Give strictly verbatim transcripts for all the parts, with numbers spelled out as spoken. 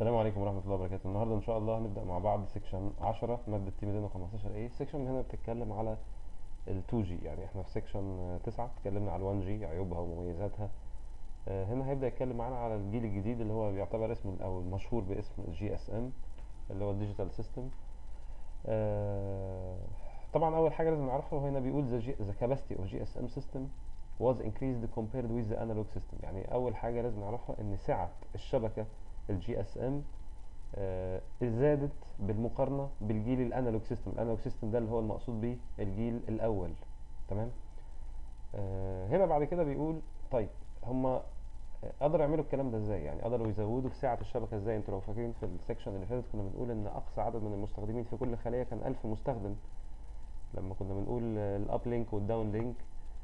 السلام عليكم ورحمة الله وبركاته. النهاردة إن شاء الله هنبدأ مع بعض سيكشن عشرة مادة تي ميتين وخمستاشر ايه. السيكشن هنا بتتكلم على ال تو جي، يعني احنا في سيكشن تسعة اتكلمنا على ال ون جي عيوبها ومميزاتها. آه، هنا هيبدأ يتكلم معانا على الجيل الجديد اللي هو بيعتبر اسم أو المشهور باسم الجي اس ام، اللي هو الديجيتال سيستم. طبعا أول حاجة لازم نعرفها، وهنا بيقول the, G- the capacity of جي اس ام system was increased compared with the analog system. يعني أول حاجة لازم نعرفها إن سعة الشبكة الجي اس ام آه، زادت بالمقارنة بالجيل الانالوج سيستم. الانالوج سيستم ده اللي هو المقصود بيه الجيل الاول. تمام. آه، هنا بعد كده بيقول طيب هما قدروا يعملوا الكلام ده ازاي؟ يعني قدروا يزودوا في سعة الشبكة ازاي؟ انتوا لو فاكرين في السكشن اللي فاتت كنا بنقول ان اقصى عدد من المستخدمين في كل خلية كان ألف مستخدم، لما كنا بنقول الاب لينك والداون لينك،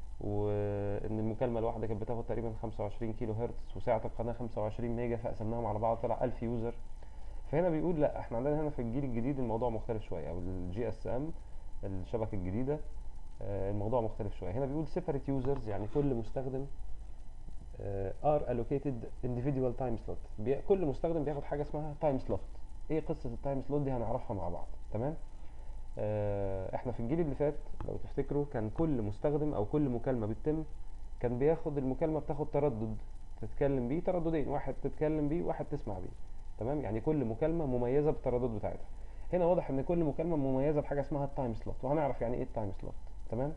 وان المكالمة الواحدة كانت بتاخد تقريبا خمسة وعشرين كيلو هرتز وسعة القناة خمسة وعشرين ميجا، فقسمناهم على بعض طلع ألف يوزر. فهنا بيقول لا، احنا عندنا هنا في الجيل الجديد الموضوع مختلف شويه، او الجي اس ام الشبكه الجديده آه، الموضوع مختلف شويه. هنا بيقول separate users، يعني كل مستخدم آه، are allocated individual time slot. بي كل مستخدم بياخد حاجه اسمها time slot. ايه قصه التايم سلوت دي؟ هنعرفها مع بعض. تمام. آه، احنا في الجيل اللي فات لو تفتكروا كان كل مستخدم او كل مكالمه بتتم كان بياخد المكالمه بتاخد تردد تتكلم بيه، ترددين، واحد تتكلم بيه وواحد تسمع بيه. تمام، يعني كل مكالمه مميزه بالتردد بتاعتها. هنا واضح ان كل مكالمه مميزه بحاجه اسمها التايم سلوت، وهنعرف يعني ايه التايم سلوت. تمام.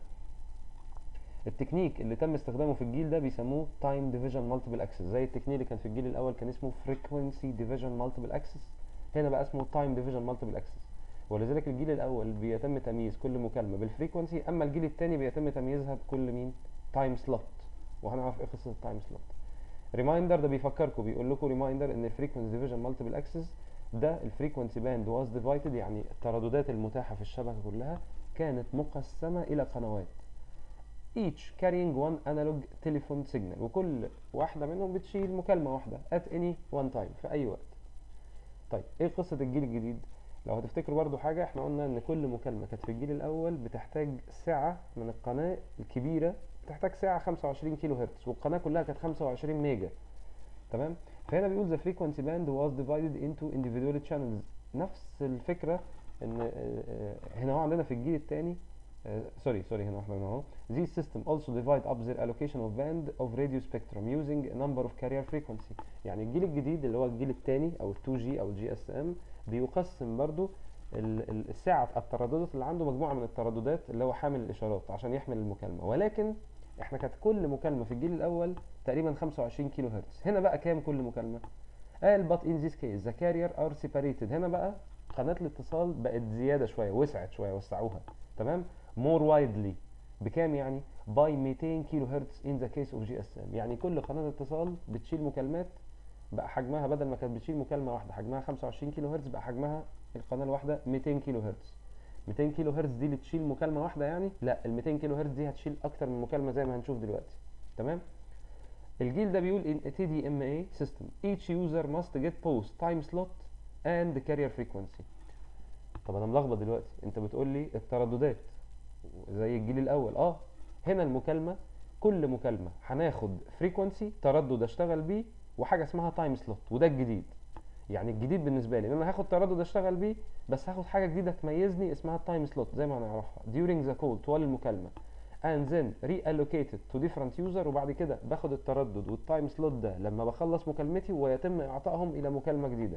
التكنيك اللي تم استخدامه في الجيل ده بيسموه تايم ديفيجن مالتيبل اكسس، زي التكنيك اللي كان في الجيل الاول كان اسمه فريكوينسي ديفيجن مالتيبل اكسس، هنا بقى اسمه تايم ديفيجن مالتيبل اكسس. ولذلك الجيل الاول بيتم تمييز كل مكالمه بالفريكوينسي، اما الجيل الثاني بيتم تمييزها بكل مين؟ تايم سلوت. وهنعرف ايه قصه التايم سلوت. ريمايندر ده بيفكركم، بيقول لكم ريمايندر ان الفريكوينسي ديفيجن مالتيبل اكسس ده الفريكوينسي باند واز ديفايدد، يعني الترددات المتاحه في الشبكه كلها كانت مقسمه الى قنوات each carrying one analog telephone signal، وكل واحده منهم بتشيل مكالمه واحده at any one time في اي وقت. طيب ايه قصه الجيل الجديد؟ لو هتفتكروا برضو حاجه، احنا قلنا ان كل مكالمه كانت في الجيل الاول بتحتاج سعه من القناه الكبيره، بتحتاج سعه خمسة وعشرين كيلو هرتز، والقناه كلها كانت خمسة وعشرين ميجا. تمام. فهنا بيقول the frequency band was divided into individual channels. نفس الفكره ان آه، آه، هنا هو عندنا في الجيل الثاني، سوري سوري هنا احنا هنا اهو these system also divide up their allocation of band of radio spectrum using a number of carrier frequency. يعني الجيل الجديد اللي هو الجيل الثاني او ال تو جي او الجي اس ام بيقسم برضو ال- ال- السعة الترددات اللي عنده مجموعة من الترددات اللي هو حامل الاشارات عشان يحمل المكالمة. ولكن احنا كانت كل مكالمة في الجيل الاول تقريبا خمسة وعشرين كيلو هرتز، هنا بقى كام كل مكالمة؟ قال but in this case the carrier are separated. هنا بقى قناة الاتصال بقت زيادة شوية، وسعت شوية، وسعوها. تمام. more widely بكام يعني؟ by ميتين كيلو هرتز in the case of جي اس ام. يعني كل قناة اتصال بتشيل مكالمات بقى حجمها بدل ما كانت بتشيل مكالمة واحدة حجمها خمسة وعشرين كيلو هرتز، بقى حجمها القناة الواحدة ميتين كيلو هرتز. ميتين كيلو هرتز دي اللي تشيل مكالمة واحدة يعني؟ لا، ال ميتين كيلو هرتز دي هتشيل أكتر من مكالمة زي ما هنشوف دلوقتي. تمام. الجيل ده بيقول in a تي دي إم إيه system each user must get both time slot and carrier frequency. طب انا ملخبط دلوقتي، انت بتقول لي الترددات زي الجيل الاول، اه هنا المكالمه كل مكالمه هناخد فريكوانسي تردد اشتغل بيه وحاجه اسمها تايم سلوت، وده الجديد. يعني الجديد بالنسبه لي ان انا هاخد تردد اشتغل بيه، بس هاخد حاجه جديده تميزني اسمها التايم سلوت زي ما هنعرفها during the call طوال المكالمه and then reallocated to different user. وبعد كده باخد التردد والتايم سلوت ده لما بخلص مكالمتي ويتم اعطائهم الى مكالمه جديده.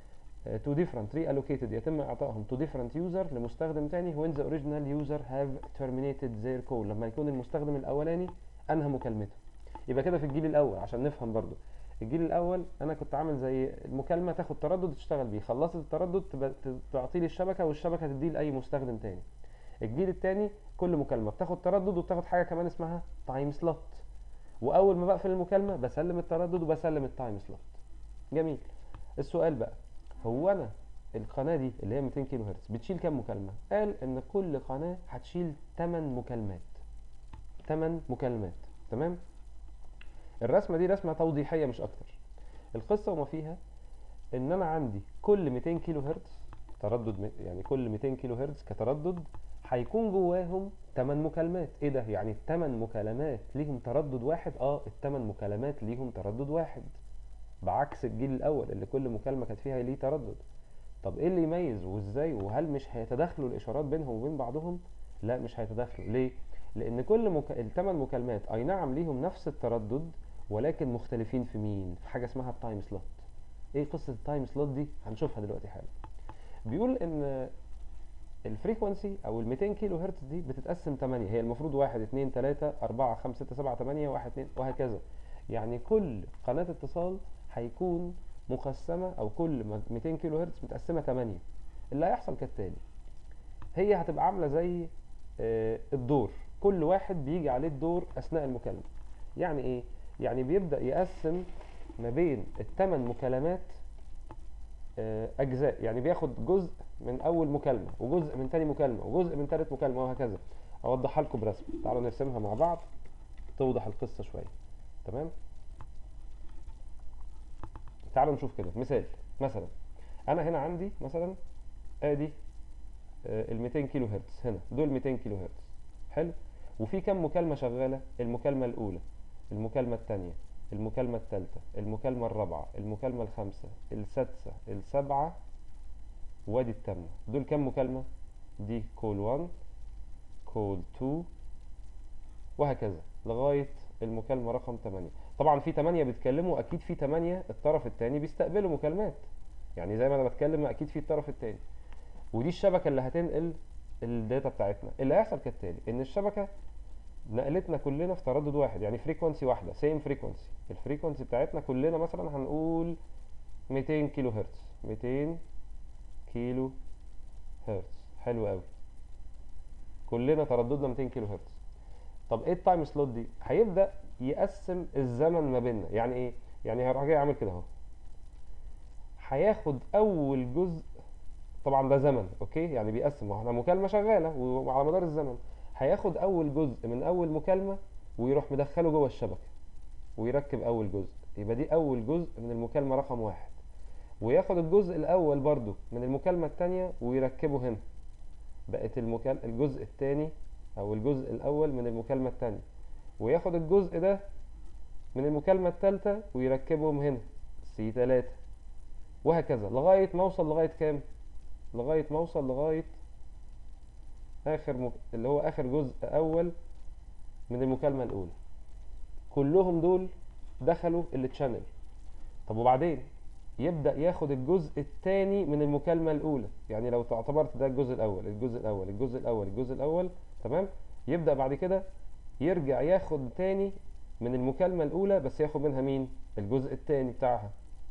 to different reallocated يتم اعطائهم to different user لمستخدم تاني when the original user have terminated their call، لما يكون المستخدم الاولاني انهى مكالمته. يبقى كده في الجيل الاول عشان نفهم برضو، الجيل الاول انا كنت عامل زي المكالمه تاخد تردد تشتغل بيه، خلصت التردد تعطيه للشبكه والشبكه تديه لاي مستخدم تاني. الجيل التاني كل مكالمه بتاخد تردد وبتاخد حاجه كمان اسمها تايم سلوت، واول ما بقفل المكالمه بسلم التردد وبسلم التايم سلوت. جميل. السؤال بقى، هو انا القناه دي اللي هي ميتين كيلو هرتز بتشيل كام مكالمه؟ قال ان كل قناه هتشيل تمن مكالمات. تمن مكالمات. تمام. الرسمه دي رسمه توضيحيه مش اكتر. القصه وما فيها ان انا عندي كل ميتين كيلو هرتز تردد، يعني كل ميتين كيلو هرتز كتردد هيكون جواهم تمن مكالمات. ايه ده؟ يعني التمن مكالمات ليهم تردد واحد؟ اه التمن مكالمات ليهم تردد واحد. بعكس الجيل الاول اللي كل مكالمه كانت فيها ليه تردد. طب ايه اللي يميز وازاي، وهل مش هيتداخلوا الاشارات بينهم وبين بعضهم؟ لا مش هيتداخلوا. ليه؟ لان كل مك... الثمان مكالمات اي نعم ليهم نفس التردد، ولكن مختلفين في مين؟ في حاجه اسمها التايم سلوت. ايه قصه التايم سلوت دي؟ هنشوفها دلوقتي حالا. بيقول ان الفريكونسي او ال مئتين كيلو هرتز دي بتتقسم ثمانية، هي المفروض واحد اتنين تلاتة اربعة خمسة ستة سبعة تمانية واحد اتنين وهكذا. يعني كل قناة اتصال هيكون مقسمة، او كل مئتين كيلو هرتز متقسمة ثمانية. اللي هيحصل كالتالي، هي هتبقى عاملة زي آه، الدور، كل واحد بيجي عليه الدور اثناء المكالمة. يعني ايه؟ يعني بيبدأ يقسم ما بين الثمان مكالمات آه، اجزاء، يعني بياخد جزء من اول مكالمه، وجزء من تاني مكالمه، وجزء من تالت مكالمه، وهكذا. اوضحها لكم برسم، تعالوا نرسمها مع بعض توضح القصه شويه. تمام، تعالوا نشوف كده مثال. مثلا انا هنا عندي مثلا ادي ال مئتين كيلو هرتز، هنا دول مئتين كيلو هرتز. حلو. وفي كم مكالمه شغاله؟ المكالمه الاولى، المكالمه الثانيه، المكالمه الثالثه، المكالمه الرابعه، المكالمه الخامسه، السادسه، السابعه، وادي الثامنه. دول كم مكالمه؟ دي كول واحد، كول اتنين، وهكذا لغاية المكالمة رقم ثمانية. طبعا في ثمانية بيتكلموا، اكيد في ثمانية الطرف الثاني بيستقبلوا مكالمات، يعني زي ما انا بتكلم اكيد في الطرف الثاني. ودي الشبكة اللي هتنقل الداتا بتاعتنا. اللي هيحصل كالتالي، ان الشبكة نقلتنا كلنا في تردد واحد، يعني فريكونسي واحدة، سيم فريكونسي. الفريكونسي بتاعتنا كلنا مثلا هنقول مئتين كيلو هرتز، مئتين كيلو هرتز. حلو قوي، كلنا ترددنا مئتين كيلو هرتز. طب ايه التايم سلوت دي؟ هيبدا يقسم الزمن ما بيننا. يعني ايه؟ يعني هروح جاي اعمل كده اهو، هياخد اول جزء، طبعا ده زمن، اوكي، يعني بيقسم، احنا مكالمه شغاله وعلى مدار الزمن. هياخد اول جزء من اول مكالمه ويروح مدخله جوه الشبكه ويركب اول جزء، يبقى دي اول جزء من المكالمه رقم واحد. وياخد الجزء الاول برضو من المكالمه الثانيه ويركبه هنا، بقت المكال... الجزء الثاني او الجزء الاول من المكالمه الثانيه. وياخد الجزء ده من المكالمة الثالثة ويركبهم هنا، سي ثلاثة، وهكذا لغاية ما اوصل لغاية كام؟ لغاية ما اوصل لغاية اخر مك... اللي هو اخر جزء اول من المكالمة الاولى. كلهم دول دخلوا التشانل. طب وبعدين يبدأ ياخد الجزء الثاني من المكالمة الاولى، يعني لو اعتبرت ده الجزء الاول الجزء الاول الجزء الاول الجزء الاول، تمام. يبدأ بعد كده يرجع ياخد تاني من المكالمة الأولى، بس ياخد منها مين؟ الجزء التاني بتاعها.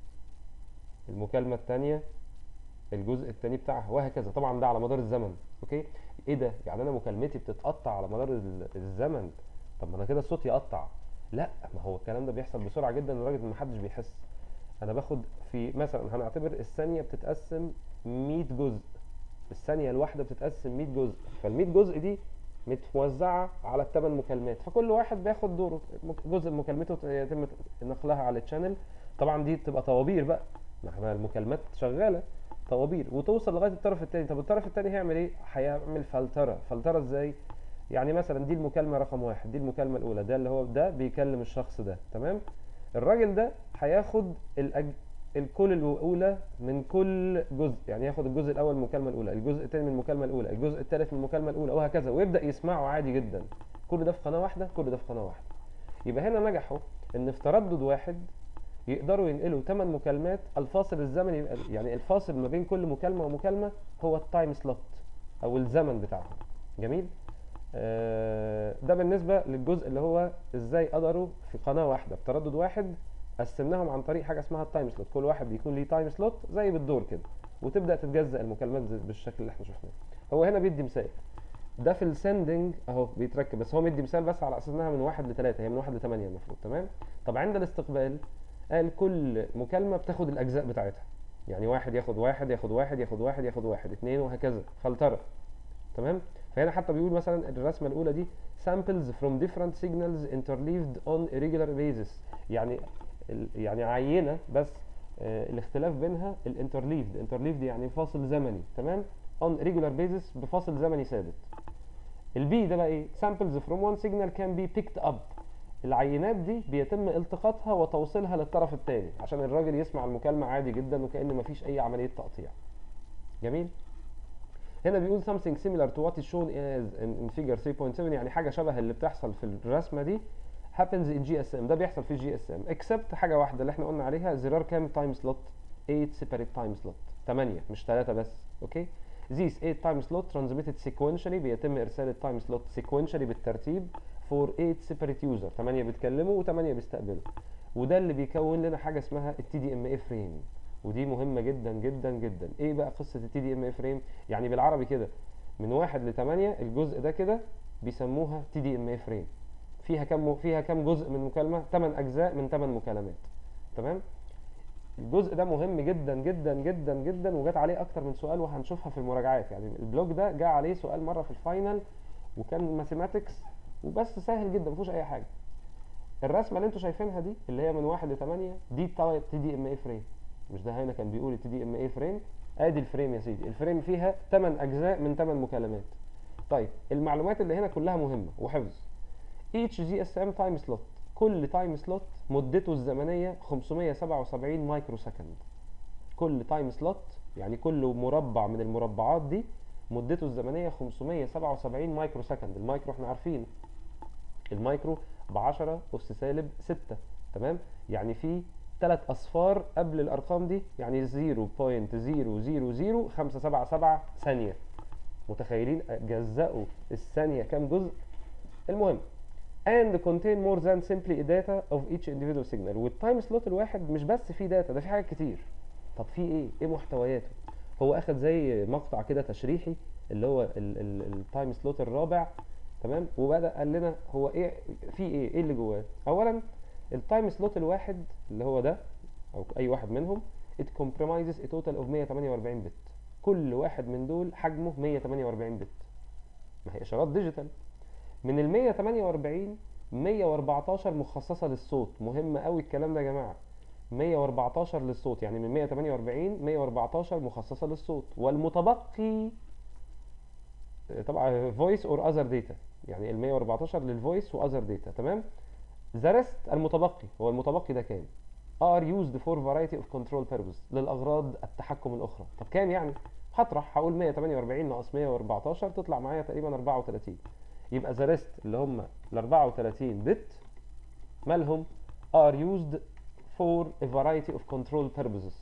المكالمة التانية الجزء التاني بتاعها، وهكذا. طبعا ده على مدار الزمن، اوكي. ايه ده؟ يعني انا مكالمتي بتتقطع على مدار الزمن؟ طب ما انا كده الصوت يقطع. لا، ما هو الكلام ده بيحصل بسرعة جدا لدرجة ان محدش بيحس. انا باخد في مثلا، هنعتبر الثانية بتتقسم مية جزء، الثانية الواحدة بتتقسم مية جزء، فال مية جزء دي متوزعة على الثمان مكالمات، فكل واحد بياخد دوره، جزء من مكالمته يتم نقلها على الشانل. طبعا دي بتبقى طوابير بقى، ما احنا المكالمات شغالة طوابير وتوصل لغاية الطرف الثاني. طب الطرف الثاني هيعمل ايه؟ هيعمل فلترة. فلترة ازاي؟ يعني مثلا دي المكالمة رقم واحد، دي المكالمة الأولى، ده اللي هو ده بيكلم الشخص ده، تمام. الراجل ده هياخد الأج... الكول الاولى من كل جزء، يعني ياخد الجزء الاول من المكالمه الاولى، الجزء الثاني من المكالمه الاولى، الجزء الثالث من المكالمه الاولى، وهكذا، ويبدا يسمعه عادي جدا. كل ده في قناه واحده، كل ده في قناه واحده. يبقى هنا نجحوا ان في تردد واحد يقدروا ينقلوا ثمان مكالمات. الفاصل الزمني، يعني الفاصل ما بين كل مكالمه ومكالمه هو التايم سلوت او الزمن بتاعهم. جميل. آه ده بالنسبه للجزء اللي هو ازاي قدروا في قناه واحده بتردد واحد قسمناهم عن طريق حاجه اسمها التايم سلوت. كل واحد بيكون ليه تايم سلوت زي بالدور كده، وتبدا تتجزأ المكالمات بالشكل اللي احنا شفناه. هو هنا بيدي مثال، ده في السندنج اهو بيتركب، بس هو مدي مثال بس على اساس انها من واحد لثلاثة، هي من واحد لثمانية المفروض، تمام. طب عند الاستقبال قال كل مكالمه بتاخد الاجزاء بتاعتها، يعني واحد ياخد واحد ياخد واحد ياخد واحد ياخد واحد اتنين، وهكذا، فلتره، تمام. فهنا حتى بيقول مثلا الرسمه الاولى دي samples from different signals interleaved on a regular basis، يعني يعني عينه بس آه الاختلاف بينها الانترليفد. انترليفد يعني فاصل زمني، تمام. on regular basis بفاصل زمني ثابت. البي ده بقى ايه؟ samples from one signal can be picked up العينات دي بيتم التقاطها وتوصيلها للطرف الثاني عشان الراجل يسمع المكالمه عادي جدا وكأن مفيش اي عمليه تقطيع. جميل. هنا بيقول something similar to what is shown as in figure three point seven، يعني حاجه شبه اللي بتحصل في الرسمه دي happens in جي إس إم، ده بيحصل في جي إس إم except حاجه واحده اللي احنا قلنا عليها there are كام time slot؟ eight separate time slot، ثمانية مش ثلاثة بس. اوكي. these eight time slot transmitted sequentially، بيتم ارسال التايم سلوت sequentially بالترتيب for eight separate user، ثمانية بيتكلموا و8 بيستقبلوا، وده اللي بيكون لنا حاجه اسمها التي دي ام اي فريم، ودي مهمه جدا جدا جدا. ايه بقى قصه التي دي ام اي فريم؟ يعني بالعربي كده من واحد لثمانية الجزء ده كده بيسموها تي دي ام اي فريم. فيها كم فيها كم جزء من مكالمه؟ ثمانية اجزاء من ثمانية مكالمات. تمام. الجزء ده مهم جدا جدا جدا جدا، وجات عليه اكتر من سؤال وهنشوفها في المراجعات. يعني البلوك ده جه عليه سؤال مره في الفاينل وكان ماثيماتكس وبس، سهل جدا مفيهوش اي حاجه. الرسمه اللي انتوا شايفينها دي اللي هي من واحد لثمانية دي تي دي ام اي فريم. مش ده هنا كان بيقول التي دي ام اي فريم؟ ادي الفريم يا سيدي. الفريم فيها ثمانية اجزاء من ثمانية مكالمات. طيب المعلومات اللي هنا كلها مهمه وحفظ. each جي إس إم time slot، كل تايم سلوت مدته الزمنيه خمسمية وسبعة وسبعين مايكرو سكند. كل تايم سلوت يعني كل مربع من المربعات دي مدته الزمنيه خمسمية وسبعة وسبعين مايكرو سكند. المايكرو احنا عارفين المايكرو ب عشرة أس سالب ستة. تمام. يعني في ثلاث اصفار قبل الارقام دي، يعني صفر فاصلة صفر صفر صفر خمسة سبعة سبعة ثانيه. متخيلين جزأوا الثانيه كام جزء؟ المهم and contain more than simply data of each individual signal. والتايم سلوت الواحد مش بس فيه داتا، ده فيه حاجات كتير. طب فيه ايه؟ ايه محتوياته؟ هو اخد زي مقطع كده تشريحي اللي هو التايم سلوت الرابع. تمام. وبدأ قال لنا هو ايه فيه ايه ايه اللي جواه. اولا التايم سلوت الواحد اللي هو ده او اي واحد منهم it comprises a total of مية وتمنية واربعين بت. كل واحد من دول حجمه مية وتمنية واربعين بت، ما هي اشارات ديجيتال. من ال مية وتمنية واربعين مية واربعتاشر مخصصه للصوت. مهم قوي الكلام ده يا جماعه. مية واربعتاشر للصوت، يعني من مية وتمنية واربعين مية واربعتاشر مخصصه للصوت، والمتبقي طبعا فويس اور اذر داتا، يعني ال مية واربعتاشر للفويس واذر داتا. تمام. ذا ريست المتبقي، هو المتبقي ده كام؟ are used for variety of control purposes، للاغراض التحكم الاخرى. طب كام يعني؟ هطرح هقول مية وتمنية واربعين ناقص مية واربعتاشر تطلع معايا تقريبا اربعة وتلاتين. يبقى ذا ريست اللي هم ال اربعة وتلاتين بت مالهم؟ are used for a variety of control purposes.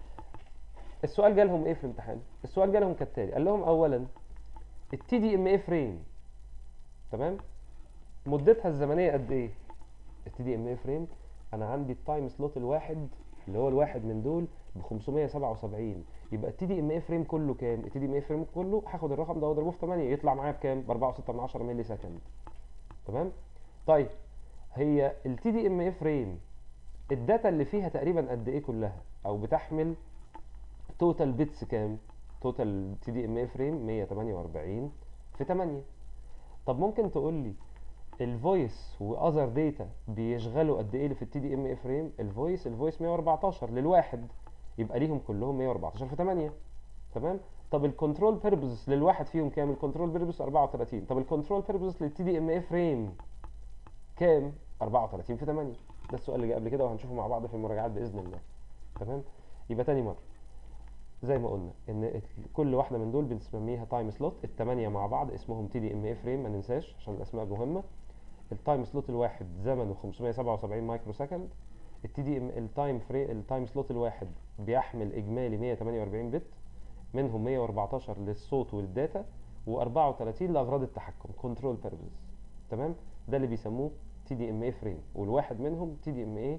السؤال جالهم ايه في الامتحان؟ السؤال جالهم كالتالي، قال لهم اولا التي دي ام اي فريم، تمام، مدتها الزمنيه قد ايه؟ التي دي ام اي فريم انا عندي التايم سلوت الواحد اللي هو الواحد من دول ب خمسمية وسبعة وسبعين، يبقى التي دي ام اي فريم كله كام؟ التي دي ام اي فريم كله هاخد الرقم ده واضربه في ثمانية يطلع معايا بكام؟ ب اربعة وستة من عشرة مللي سكند. تمام. طيب هي التي دي ام اي فريم الداتا اللي فيها تقريبا قد ايه كلها؟ او بتحمل توتال بيتس كام؟ توتال تي دي ام اي فريم مية وتمنية واربعين في ثمانية. طب ممكن تقول لي الفويس واذر داتا بيشغلوا قد ايه في التي دي ام اي فريم؟ الفويس الفويس مية واربعتاشر للواحد، يبقى ليهم كلهم مية واربعتاشر في ثمانية. تمام. طب الكنترول بيربز للواحد فيهم كام؟ الكنترول بيربز اربعة وتلاتين. طب الكنترول بيربز للتي دي ام اي فريم كام؟ اربعة وتلاتين في ثمانية. ده السؤال اللي جه قبل كده وهنشوفه مع بعض في المراجعات باذن الله. تمام. يبقى تاني مره زي ما قلنا ان كل واحده من دول بنسميها تايم سلوت، الثمانيه مع بعض اسمهم تي دي ام اي فريم، ما ننساش عشان الاسماء مهمه. التايم سلوت الواحد زمنه خمسمية وسبعة وسبعين مايكرو سكند. التي دي ام التايم فري التايم سلوت الواحد بيحمل اجمالي مية وتمنية واربعين بت، منهم مية واربعتاشر للصوت والداتا واربعة وتلاتين لاغراض التحكم كنترول بيربز. تمام. ده اللي بيسموه تي دي ام اي فريم، والواحد منهم تي دي ام اي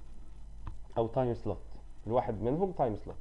او تايم سلوت. الواحد منهم تايم سلوت.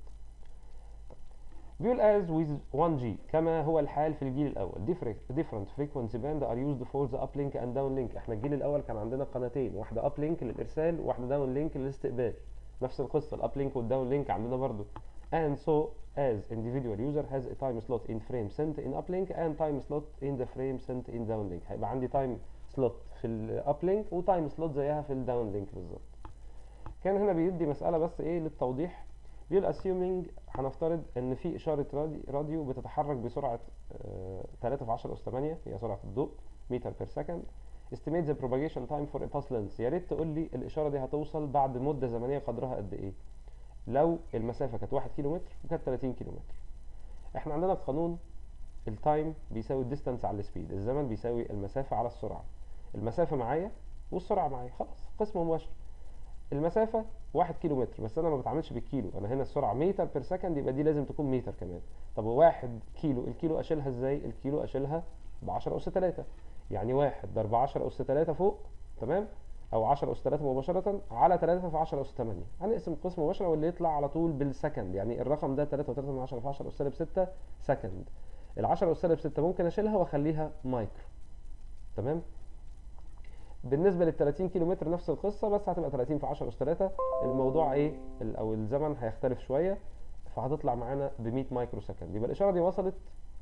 بيقول as with one جي كما هو الحال في الجيل الاول different frequency band are used for the uplink and downlink. احنا الجيل الاول كان عندنا قناتين، واحده uplink للارسال وواحده downlink للاستقبال. نفس القصه الuplink والdownlink عندنا برضو. and so as individual user has a time slot in frame sent in uplink and time slot in the frame sent in downlink. هيبقى عندي time slot في الuplink وتايم سلوت زيها في الdownlink بالظبط. كان هنا بيدي مساله بس ايه للتوضيح. بيقول assuming هنفترض ان في اشاره راديو بتتحرك بسرعه ثلاثة في عشرة اس ثمانية، هي سرعه الضوء، متر بير سكند. estimate the propagation time for a pulse length. يا ريت تقول لي الاشاره دي هتوصل بعد مده زمنيه قدرها قد ايه لو المسافه كانت واحد كيلو متر وكانت ثلاثين كيلو متر. احنا عندنا القانون التايم بيساوي الديستانس على السبيد، الزمن بيساوي المسافه على السرعه. المسافه معايا والسرعه معايا، خلاص قسم مباشر. المسافه واحد كيلو متر، بس انا ما بتعاملش بالكيلو، انا هنا السرعه متر بير سكند، يبقى دي لازم تكون متر كمان. طب واحد كيلو، الكيلو اشيلها ازاي؟ الكيلو اشيلها ب عشرة اس ثلاثة، يعني واحد ضرب عشرة اس ثلاثة فوق، تمام، او عشرة اس ثلاثة مباشره على ثلاثة في عشرة اس ثمانية. هنقسم قسم مباشره واللي يطلع على طول بالسكند، يعني الرقم ده ثلاثة فاصلة ثلاثة من عشرة في عشرة اس سالب ستة سكند. ال عشرة اس سالب ستة ممكن اشيلها واخليها مايكرو، تمام. بالنسبه لل ثلاثين كيلو متر نفس القصه، بس هتبقى ثلاثين في عشرة اس ثلاثة. الموضوع ايه ال- او الزمن هيختلف شويه، فهتطلع معانا ب مية مايكرو سكند. يبقى الاشاره دي وصلت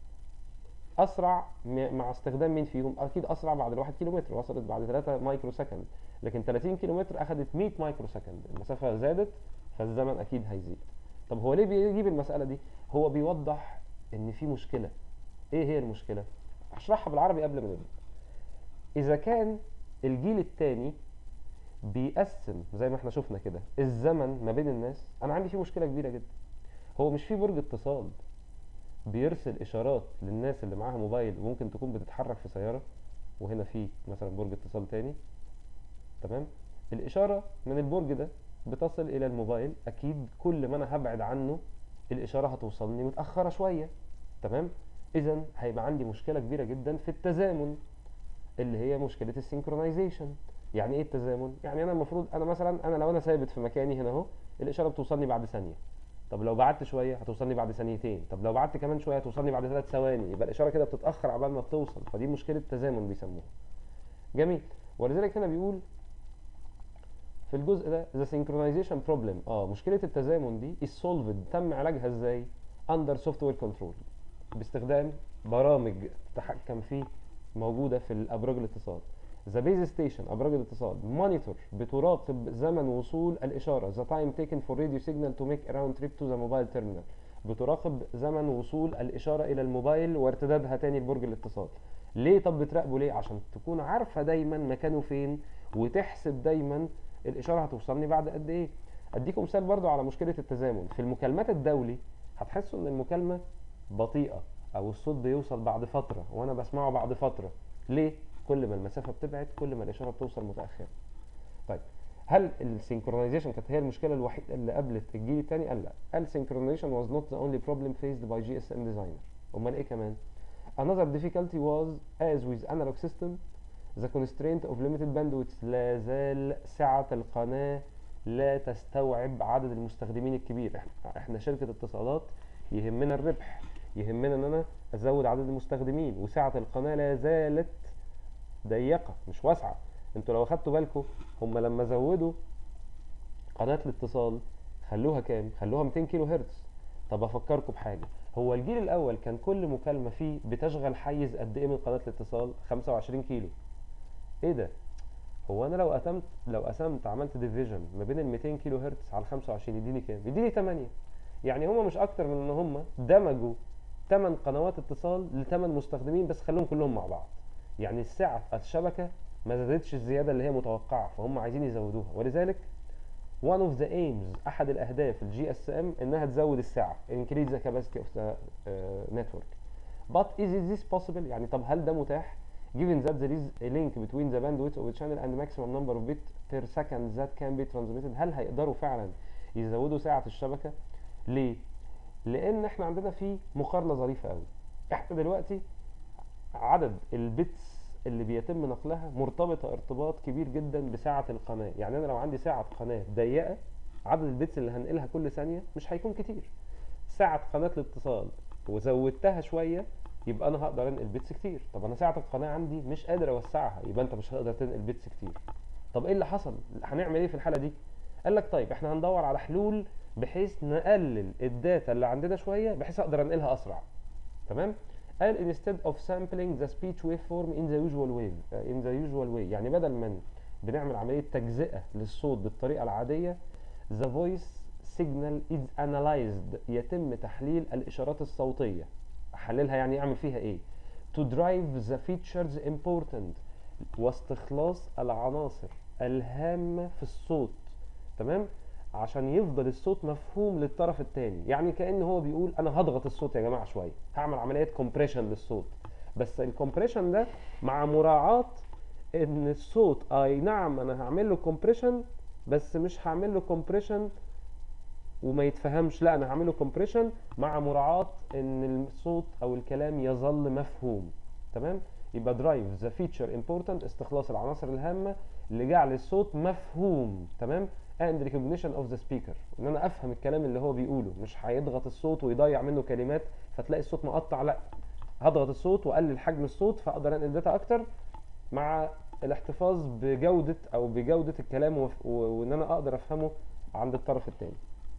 اسرع م- مع استخدام مين فيهم؟ اكيد اسرع بعد ال واحد كيلو متر، وصلت بعد ثلاثة مايكرو سكند. لكن ثلاثين كيلو متر اخذت مية مايكرو سكند، المسافه زادت فالزمن اكيد هيزيد. طب هو ليه بيجيب المساله دي؟ هو بيوضح ان في مشكله. ايه هي المشكله؟ هشرحها بالعربي قبل ما نبدا. اذا كان الجيل الثاني بيقسم زي ما احنا شفنا كده الزمن ما بين الناس، انا عندي فيه مشكله كبيره جدا. هو مش في برج اتصال بيرسل اشارات للناس اللي معاها موبايل وممكن تكون بتتحرك في سياره، وهنا في مثلا برج اتصال تاني، تمام. الاشاره من البرج ده بتصل الى الموبايل، اكيد كل ما انا هبعد عنه الاشاره هتوصلني متاخره شويه، تمام. اذا هيبقى عندي مشكله كبيره جدا في التزامن، اللي هي مشكله السينكرونايزيشن. يعني ايه التزامن؟ يعني انا المفروض انا مثلا انا لو انا ثابت في مكاني هنا اهو، الاشاره بتوصلني بعد ثانيه. طب لو بعدت شويه هتوصلني بعد ثانيتين، طب لو بعدت كمان شويه هتوصلني بعد ثلاث ثواني، يبقى الاشاره كده بتتاخر عبال ما بتوصل، فدي مشكله تزامن بيسموها. جميل. ولذلك هنا بيقول في الجزء ده the synchronization problem، اه مشكله التزامن دي is solved، تم علاجها ازاي؟ under software control، باستخدام برامج تتحكم فيه موجوده في الابراج الاتصال. ذا بيز ستيشن، ابراج الاتصال، مونيتور، بتراقب زمن وصول الاشاره، ذا تايم تيكن فور راديو سيجنال تو ميك راوند تريب تو ذا موبايل تيرمينال، بتراقب زمن وصول الاشاره الى الموبايل وارتدادها تاني لبرج الاتصال. ليه؟ طب بتراقبه ليه؟ عشان تكون عارفه دايما مكانه فين، وتحسب دايما الاشاره هتوصلني بعد قد ايه. اديكم مثال برضو على مشكله التزامن في المكالمات الدولي. هتحسوا ان المكالمه بطيئه او الصوت بيوصل بعد فتره وانا بسمعه بعد فتره. ليه؟ كل ما المسافه بتبعد كل ما الاشاره بتوصل متاخره. طيب هل السينكرونايزيشن كانت هي المشكله الوحيده اللي قابلت الجيل الثاني؟ قال لا. قال synchronization was not the only problem faced by جي إس إم designer. امال ايه كمان؟ another difficulty was as with analog system the constraint of limited bandwidth، لا زال سعه القناه لا تستوعب عدد المستخدمين الكبير. احنا احنا شركه اتصالات يهمنا الربح، يهمنا ان انا ازود عدد المستخدمين، وسعه القناه لا زالت ضيقه مش واسعه. انتوا لو اخدتوا بالكم هم لما زودوا قناه الاتصال خلوها كام؟ خلوها مئتين كيلو هرتز. طب افكركم بحاجه، هو الجيل الاول كان كل مكالمه فيه بتشغل حيز قد ايه من قناه الاتصال؟ خمسة وعشرين كيلو. ايه ده؟ هو انا لو قسمت لو قسمت عملت ديفيجن ما بين ال مئتين كيلو هرتز على خمسة وعشرين يديني كام؟ يديني ثمانية. يعني هم مش اكتر من ان هم دمجوا ثمان قنوات اتصال لثمان مستخدمين بس، خلوهم كلهم مع بعض. يعني السعه الشبكه ما زادتش الزياده اللي هي متوقعه، فهم عايزين يزودوها. ولذلك one of the aims، احد الاهداف الجي اس ام انها تزود السعه، increase the capacity of the uh, network. but is this possible؟ يعني طب هل ده متاح given that there is a link between the bandwidth of the channel and maximum number of bits per second that can be transmitted؟ هل هيقدروا فعلا يزودوا سعه الشبكه؟ ليه؟ لان احنا عندنا في مقارنه ظريفه قوي. احنا دلوقتي عدد البيتس اللي بيتم نقلها مرتبطه ارتباط كبير جدا بسعه القناه. يعني انا لو عندي سعه قناه ضيقه، عدد البيتس اللي هنقلها كل ثانيه مش هيكون كتير. سعه قناه الاتصال وزودتها شويه يبقى انا هقدر انقل بيتس كتير. طب انا سعه القناه عندي مش قادر اوسعها، يبقى انت مش هتقدر تنقل بيتس كتير. طب ايه اللي حصل؟ هنعمل ايه في الحاله دي؟ قال لك طيب احنا هندور على حلول بحيث نقلل الداتا اللي عندنا شويه بحيث اقدر انقلها اسرع، تمام. قال instead of sampling the speech waveform in the usual way uh, in the usual way، يعني بدل ما بنعمل عمليه تجزئه للصوت بالطريقه العاديه، the voice signal is analyzed، يتم تحليل الاشارات الصوتيه. احللها يعني اعمل فيها ايه؟ to drive the features important، واستخلاص العناصر الهامة في الصوت، تمام، عشان يفضل الصوت مفهوم للطرف التاني. يعني كأن هو بيقول انا هضغط الصوت يا جماعة شوية، هعمل عملية كومبريشن للصوت، بس الكومبريشن ده مع مراعاة ان الصوت اي نعم انا هعمل له كومبريشن، بس مش هعمل له كومبريشن وما يتفهمش، لا انا هعمله كومبريشن مع مراعاة ان الصوت او الكلام يظل مفهوم، تمام. يبقى درايف ذا فيتشر امبورتنت، استخلاص العناصر الهامة لجعل الصوت مفهوم، تمام. and recognition of the speaker، ان انا افهم الكلام اللي هو بيقوله، مش هيضغط الصوت ويضيع منه كلمات فتلاقي الصوت مقطع، لا هضغط الصوت واقلل حجم الصوت فاقدر انقل داتا اكتر، مع الاحتفاظ بجودة او بجودة الكلام وف- و- وان انا اقدر افهمه عند الطرف التاني.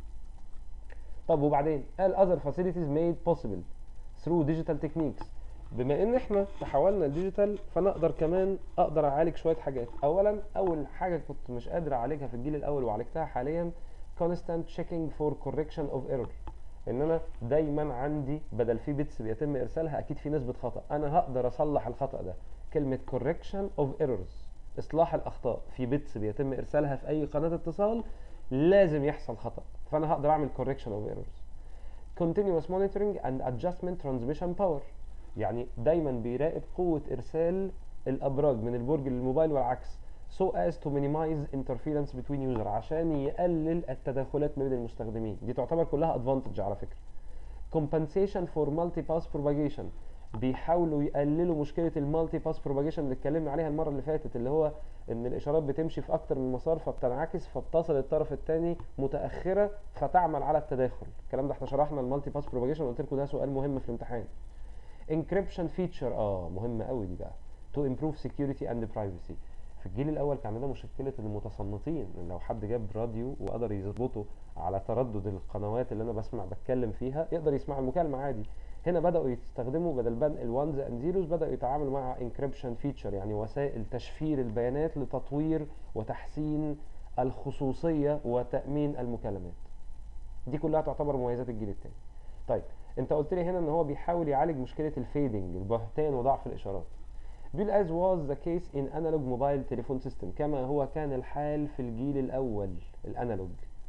طب وبعدين قال other facilities made possible through digital techniques. بما ان احنا تحولنا لديجيتال فنقدر كمان اقدر اعالج شويه حاجات. اولا اول حاجه كنت مش قادر اعالجها في الجيل الاول وعالجتها حاليا constant checking for correction of error، ان انا دايما عندي بدل في بيتس بيتم ارسالها اكيد في نسبه خطا، انا هقدر اصلح الخطا ده. كلمه correction of errors، اصلاح الاخطاء، في بيتس بيتم ارسالها في اي قناه اتصال لازم يحصل خطا، فانا هقدر اعمل correction of errors. continuous monitoring and adjustment transmission power، يعني دايما بيراقب قوة ارسال الابراج من البرج للموبايل والعكس so as to minimize interference between user، عشان يقلل التداخلات ما بين المستخدمين. دي تعتبر كلها advantage على فكرة. compensation for multi-pass propagation، بيحاولوا يقللوا مشكله المالتي باس بروباجيشن اللي اتكلمنا عليها المره اللي فاتت، اللي هو ان الاشارات بتمشي في اكتر من مسار فبتنعكس فبتصل الطرف الثاني متاخره فتعمل على التداخل. الكلام ده احنا شرحنا المالتي باس بروباجيشن وقلت لكم ده سؤال مهم في الامتحان. انكريبشن فيتشر، اه مهمه قوي دي بقى، تو امبروف سكيورتي اند برايفسي. في الجيل الاول كان عندنا مشكله المتصنتين، ان لو حد جاب راديو وقدر يظبطه على تردد القنوات اللي انا بسمع بتكلم فيها يقدر يسمع المكالمه عادي. هنا بداوا يستخدموا بدل بان الوانز اند زيروز بداوا يتعاملوا مع انكريبشن فيتشر، يعني وسائل تشفير البيانات لتطوير وتحسين الخصوصيه وتامين المكالمات. دي كلها تعتبر مميزات الجيل الثاني. طيب انت قلت لي هنا ان هو بيحاول يعالج مشكله الفيدنج، البهتان وضعف الاشارات. بيقول as was the case in analog mobile telephone system، كما هو كان الحال في الجيل الاول الانالوج.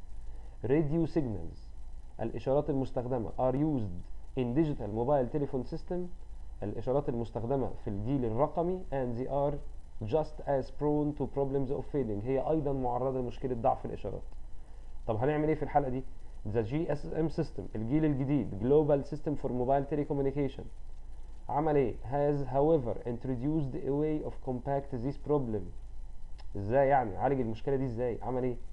radio signals، الاشارات المستخدمه are used in digital mobile telephone system، الاشارات المستخدمه في الجيل الرقمي and they are just as prone to problems of fading، هي ايضا معرضه لمشكله ضعف الاشارات. طب هنعمل ايه في الحلقه دي؟ The جي إس إم system، الجيل الجديد Global System for Mobile Telecommunication، عمل ايه؟ has however introduced a way of compact this problem. ازاي يعني؟ عالج المشكله دي ازاي؟ عمل ايه؟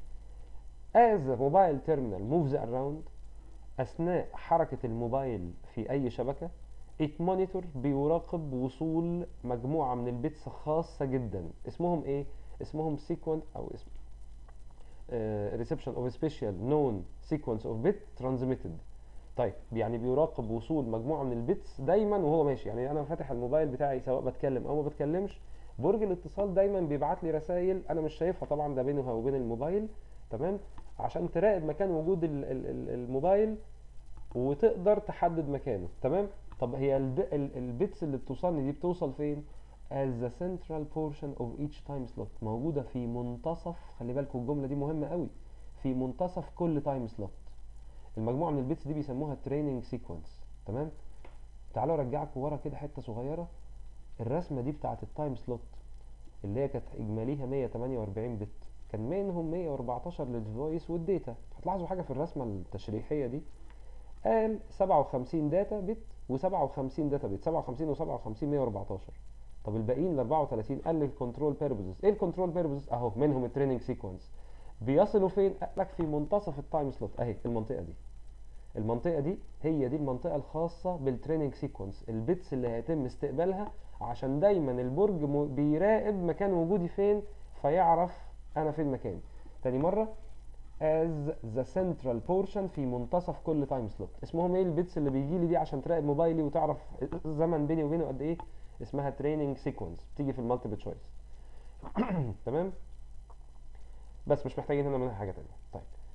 as the mobile terminal moves around، اثناء حركه الموبايل في اي شبكه it monitor، بيراقب وصول مجموعه من البيتس خاصه جدا، اسمهم ايه؟ اسمهم sequence او اسم uh, reception of a special known sequence of bit transmitted. طيب يعني بيراقب وصول مجموعه من البيتس دايما وهو ماشي، يعني انا فاتح الموبايل بتاعي سواء بتكلم او ما بتكلمش، برج الاتصال دايما بيبعت لي رسائل انا مش شايفها طبعا، ده بينها وبين الموبايل، تمام، عشان تراقب مكان وجود ال ال ال الموبايل وتقدر تحدد مكانه، تمام. طب هي الب ال البيتس اللي بتوصلني دي بتوصل فين؟ as the central portion of each time slot، موجوده في منتصف، خلي بالكم الجمله دي مهمه قوي، في منتصف كل تايم سلوت. المجموعه من البيتس دي بيسموها تريننج سيكونس، تمام. تعالوا ارجعكم ورا كده حته صغيره. الرسمه دي بتاعه التايم سلوت اللي هي كانت اجماليها مية وتمانية واربعين بت، كان منهم مية واربعتاشر للفويس والداتا. هتلاحظوا حاجه في الرسمه التشريحيه دي، قال سبعة وخمسين داتا بت و57 داتا بت، سبعة وخمسين و57 مية واربعتاشر. طب الباقيين ال اربعة وتلاتين قال الكنترول بيربزز. ايه الكنترول بيربزز؟ اهو منهم التريننج سيكونس. بيصلوا فين؟ قال لك في منتصف التايم سلوت، اهي المنطقه دي. المنطقه دي هي دي المنطقه الخاصه بالتريننج سيكونس، البيتس اللي هيتم استقبالها عشان دايما البرج بيراقب مكان وجودي فين فيعرف انا فين مكاني. تاني مره، as the central portion، في منتصف كل تايم سلوت. اسمهم ايه البيتس اللي بيجي لي دي عشان تراقب موبايلي وتعرف الزمن بيني وبينه قد ايه؟ اسمها تريننج سيكونس، بتيجي في المالتيبل تشويس. تمام، بس مش محتاجين هنا منها حاجه تانية. طيب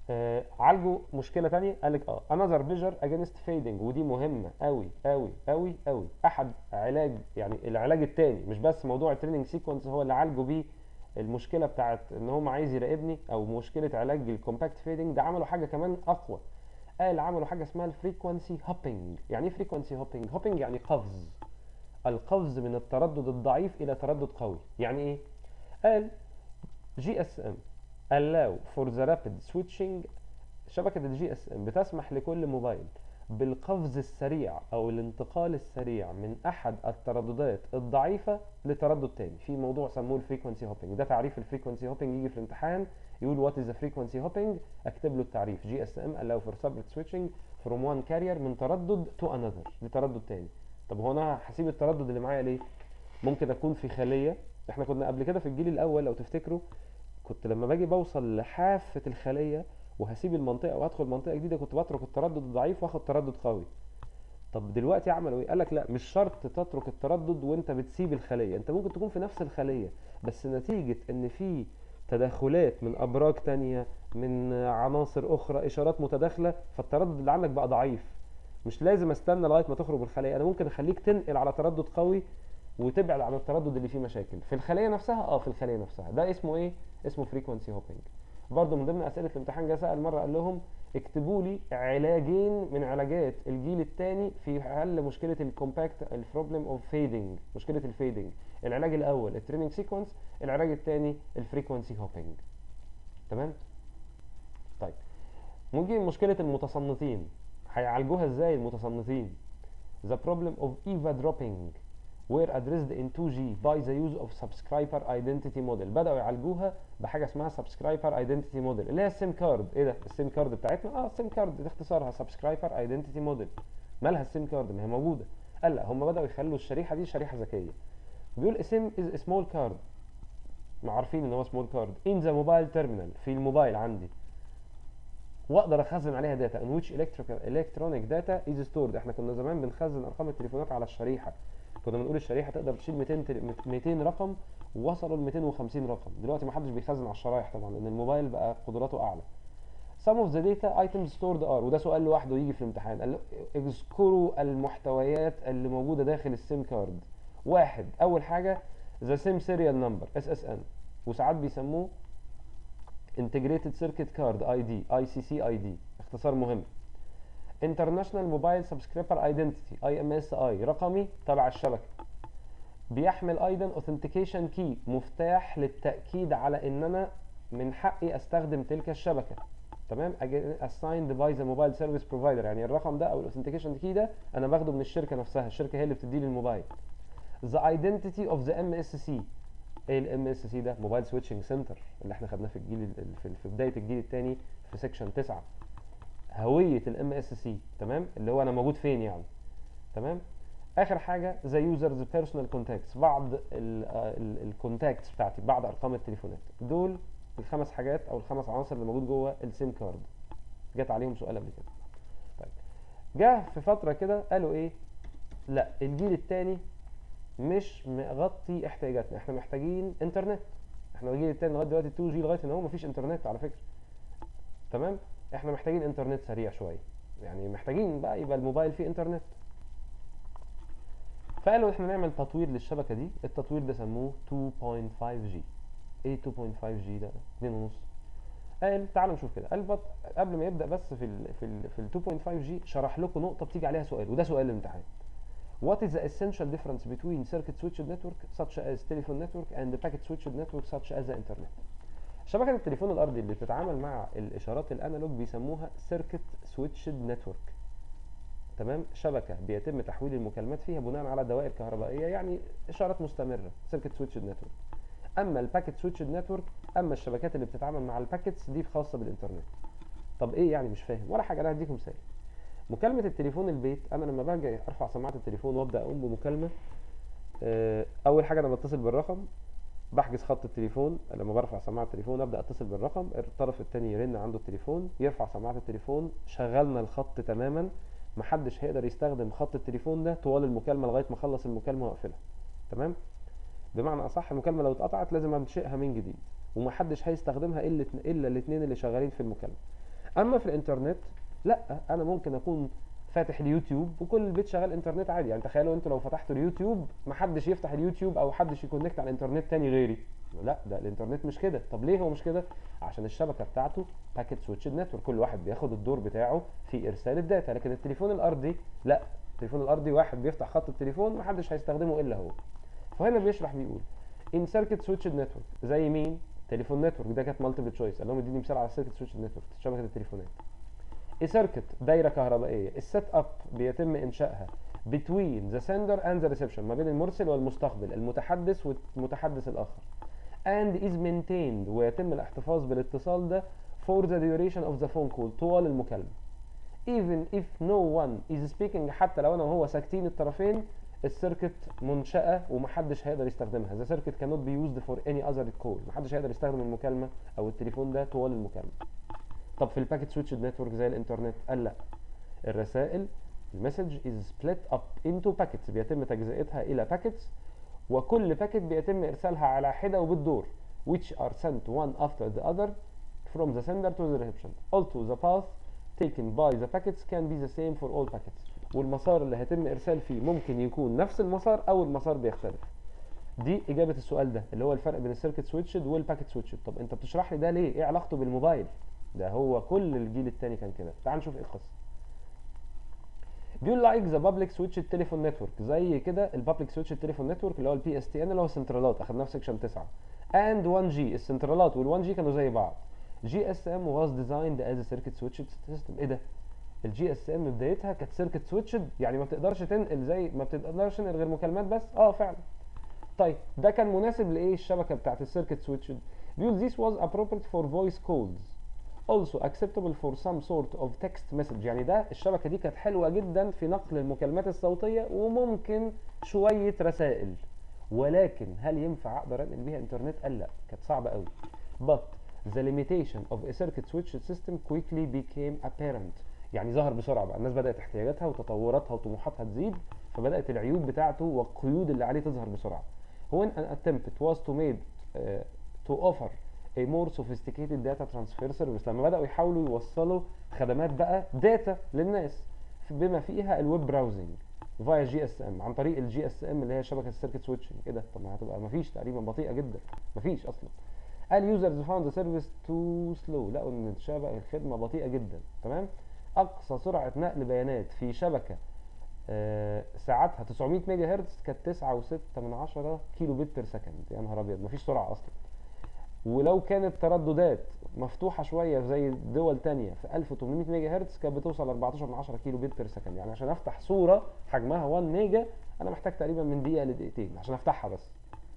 آه عالجوا مشكله تانية، قال لك اه another measure against fading، ودي مهمه قوي قوي قوي قوي. احد علاج يعني العلاج التاني، مش بس موضوع التريننج سيكونس هو اللي عالجوا بيه المشكله بتاعت ان هم عايز يراقبني او مشكله علاج الكومباكت فيدنج، ده عملوا حاجه كمان اقوى. قال عملوا حاجه اسمها الفريكوانسي هوبينج. يعني ايه فريكوانسي هوبينج؟ هوبينج يعني قفز، القفز من التردد الضعيف الى تردد قوي. يعني ايه؟ قال جي اس ام allow for the rapid switching. شبكة الجي اس ام بتسمح لكل موبايل بالقفز السريع او الانتقال السريع من احد الترددات الضعيفة لتردد تاني. في موضوع سموه الفريكونسي هوبينج، ده تعريف الفريكونسي هوبينج. يجي في الامتحان يقول وات از فريكونسي هوبينج، اكتب له التعريف جي اس ام allow for separate switching from one carrier من تردد to another لتردد تاني. طب هو انا هسيب التردد اللي معايا ليه؟ ممكن اكون في خلية. احنا كنا قبل كده في الجيل الاول لو تفتكروا، كنت لما باجي بوصل لحافة الخلية وهسيب المنطقة وادخل منطقة جديدة كنت بترك التردد الضعيف واخد تردد قوي. طب دلوقتي عملوا ايه؟ قالك لا، مش شرط تترك التردد وانت بتسيب الخلية، انت ممكن تكون في نفس الخلية بس نتيجة ان في تداخلات من ابراج تانية من عناصر اخرى اشارات متداخلة فالتردد اللي عندك بقى ضعيف. مش لازم استنى لغاية ما تخرج الخلية، انا ممكن اخليك تنقل على تردد قوي وتبعد عن التردد اللي فيه مشاكل في الخليه نفسها. اه في الخليه نفسها، ده اسمه ايه؟ اسمه فريكوانسي هوبينج. برضه من ضمن اسئله الامتحان جه سال مره قال لهم اكتبوا لي علاجين من علاجات الجيل الثاني في حل مشكله الكومباكت البروبلم اوف فيدنج، مشكله الفيدنج. العلاج الاول التريننج سيكونس، العلاج الثاني الفريكوانسي هوبينج. تمام؟ طيب نيجي مشكله المتصنتين، هيعالجوها ازاي المتصنتين؟ The problem of EVA dropping were addressed in تو جي by the use of subscriber identity model. بدأوا يعالجوها بحاجة اسمها subscriber identity model اللي هي السيم كارد. ايه ده؟ السيم كارد بتاعتنا؟ اه السيم كارد دي اختصارها subscriber identity model. مالها السيم كارد؟ ما هي موجودة. قال لا، هم بدأوا يخلوا الشريحة دي شريحة ذكية. بيقول سيم is a small card، ما عارفين ان هو small card in the mobile terminal، في الموبايل عندي، واقدر اخزن عليها داتا in which electronic data is stored. احنا كنا زمان بنخزن ارقام التليفونات على الشريحه، كنا بنقول الشريحه تقدر تشيل ميتين ميتين رقم، ووصلوا ل ميتين وخمسين رقم. دلوقتي ما حدش بيخزن على الشرايح طبعا لان الموبايل بقى قدراته اعلى. some of the data items stored are، وده سؤال لوحده يجي في الامتحان، قال له اذكروا المحتويات اللي موجوده داخل السيم كارد. واحد، اول حاجه the same serial number اس اس ان، وساعات بيسموه Integrated Circuit Card اي دي اي سي سي اي دي، اختصار مهم. International Mobile Subscriber Identity اي ام اس اي، رقمي تبع الشبكة. بيحمل ايضا Authentication Key، مفتاح للتأكيد على ان انا من حقي استخدم تلك الشبكة. تمام؟ assigned by the mobile service provider، يعني الرقم ده او الauthentication key ده انا باخده من الشركة نفسها، الشركة هي اللي بتدي لي الموبايل. The identity of the ام اس سي، ايه الام اس سي ده؟ موبايل سويتشنج سنتر اللي احنا خدناه في الجيل في بدايه الجيل الثاني في سيكشن تسعة. هويه الام اس سي، تمام؟ اللي هو انا موجود فين يعني. تمام؟ اخر حاجه ذا يوزرز بيرسونال كونتاكتس، بعض الكونتاكتس بتاعتي، بعض ارقام التليفونات. دول الخمس حاجات او الخمس عناصر اللي موجود جوه السيم كارد. جت عليهم سؤال قبل كده. طيب جه في فتره كده قالوا ايه؟ لا، الجيل الثاني مش مغطي احتياجاتنا، احنا محتاجين انترنت. احنا الجيل التاني لغايه دلوقتي تو جي لغايه ان هو مفيش انترنت على فكره. تمام؟ احنا محتاجين انترنت سريع شويه، يعني محتاجين بقى يبقى الموبايل فيه انترنت. فقالوا احنا نعمل تطوير للشبكه دي، التطوير ده سموه تو بوينت فايف جي. ايه تو بوينت فايف جي ده؟ اتنين ونص. قال تعالوا نشوف كده. قال بط... قبل ما يبدا بس في ال في ال في ال تو بوينت فايف جي شرح لكم نقطه بتيجي عليها سؤال، وده سؤال الامتحان. What is the essential difference between circuit switched network such as telephone network and the packet switched network such as the internet؟ شبكة التليفون الأرضي اللي بتتعامل مع الإشارات الأنالوج بيسموها circuit switched network. تمام؟ شبكة بيتم تحويل المكالمات فيها بناء على دوائر كهربائية، يعني إشارات مستمرة، circuit switched network. أما الباكيت switched network، أما الشبكات اللي بتتعامل مع الباكيتس دي خاصة بالإنترنت. طب إيه يعني؟ مش فاهم ولا حاجة. أنا هديكم مثال. مكالمة التليفون البيت، أنا لما باجي أرفع سماعة التليفون وأبدأ أقوم بمكالمة، أول حاجة أنا بتصل بالرقم، بحجز خط التليفون. لما برفع سماعة التليفون أبدأ أتصل بالرقم، الطرف التاني يرن عنده التليفون، يرفع سماعة التليفون، شغلنا الخط تماما، محدش هيقدر يستخدم خط التليفون ده طوال المكالمة لغاية ما أخلص المكالمة وأقفلها. تمام؟ بمعنى أصح المكالمة لو اتقطعت لازم أنشئها من جديد، ومحدش هيستخدمها إلا إلا الاتنين اللي شغالين في المكالمة. اما في الانترنت لا، انا ممكن اكون فاتح اليوتيوب وكل البيت شغال انترنت عادي. يعني تخيلوا انتوا لو فتحتوا اليوتيوب محدش يفتح اليوتيوب او حدش يكونكت على الانترنت تاني غيري. لا، ده الانترنت مش كده. طب ليه هو مش كده؟ عشان الشبكه بتاعته باكيت سويتش نتورك، كل واحد بياخد الدور بتاعه في ارسال الداتا. لكن التليفون الارضي لا، التليفون الارضي واحد بيفتح خط التليفون محدش هيستخدمه الا هو. فهنا بيشرح بيقول ان سيركت سويتش نتورك زي مين؟ تليفون نتورك، ده كانت مالتيبل تشويس، قال لهم اديني مثال على سيركت سويتش نتورك شبكه التليفونات. سيركت دايره كهربائيه، السيت اب بيتم انشائها between the sender and the reception، ما بين المرسل والمستقبل، المتحدث والمتحدث الاخر، and is maintained، ويتم الاحتفاظ بالاتصال ده for the duration of the phone call، طوال المكالمه. even if no one is speaking، حتى لو انا وهو ساكتين الطرفين، السيركت منشأة ومحدش هيقدر يستخدمها. the circuit cannot be used for any other call، محدش هيقدر يستخدم المكالمة او التليفون ده طوال المكالمة. طب في الباكيت سويتش نتورك زي الانترنت قال لا، الرسائل المسج is split up into packets، بيتم تجزئتها الى packets، وكل باكيت بيتم ارسالها على حدة وبالدور which are sent one after the other from the sender to the reception. Also the path taken by the packets can be the same for all packets، والمسار اللي هيتم ارسال فيه ممكن يكون نفس المسار او المسار بيختلف. دي اجابه السؤال ده اللي هو الفرق بين السيركت سويتشد والباكيت سويتشد. طب انت بتشرح لي ده ليه؟ ايه علاقته بالموبايل؟ ده هو كل الجيل الثاني كان كده. تعال نشوف ايه القصه. بيقول لايك ذا بابليك سويتش تليفون نتورك، زي كده البابليك سويتش تليفون نتورك اللي هو البي اس تي ان اللي هو السنترالات، اخدناه في سكشن تسعة. اند واحد جي، السنترالات وال1 جي كانوا زي بعض. جي اس ام واز ديزايند از سيركت سويتش سيستم. ايه ده؟ الجي اس ام بدايتها كانت سيركت سويتشد، يعني ما بتقدرش تنقل زي ما بتقدرش تنقل غير مكالمات بس. اه فعلا. طيب ده كان مناسب لايه الشبكه بتاعت السيركت سويتشد؟ بيقول this was appropriate for voice calls also acceptable for some sort of text message، يعني ده الشبكه دي كانت حلوه جدا في نقل المكالمات الصوتيه وممكن شويه رسائل، ولكن هل ينفع اقدر انقل بيها انترنت؟ قال لا، كانت صعبه قوي. but the limitation of a circuit switched system quickly became apparent، يعني ظهر بسرعه بقى، الناس بدات احتياجاتها وتطوراتها وطموحاتها تزيد، فبدات العيوب بتاعته والقيود اللي عليه تظهر بسرعه. when an attempt was to made uh, to offer a more sophisticated data transfer service، لما بدأوا يحاولوا يوصلوا خدمات بقى داتا للناس بما فيها الويب براوزنج فايا جي اس ام، عن طريق الجي اس ام اللي هي شبكه السيركت سويتشنج. ايه ده؟ طب ما هتبقى ما فيش، تقريبا بطيئه جدا، ما فيش اصلا. اليوزرز فاوند ذا سيرفيس تو سلو، لقوا ان الشبكه الخدمه بطيئه جدا. تمام. اقصى سرعه نقل بيانات في شبكه آه ساعتها تسعمية ميجا هرتز كانت تسعة وستة من عشرة كيلو بت بير سكند. يا نهار ابيض، مفيش سرعه اصلا. ولو كانت ترددات مفتوحه شويه زي دول تانية في ألف وتمنمية ميجا هرتز كانت بتوصل أربعتاشر من عشرة كيلو بت بير سكند. يعني عشان افتح صوره حجمها واحد ميجا انا محتاج تقريبا من دقيقه لدقيقتين عشان افتحها بس.